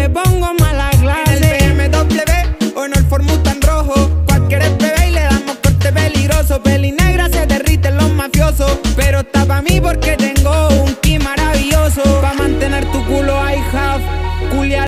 te pongo mala clase. En el BMW o en el Ford Mustang rojo, cualquier bebé y le damos corte peligroso. Peli negra se derriten los mafiosos, pero está pa' mí porque tengo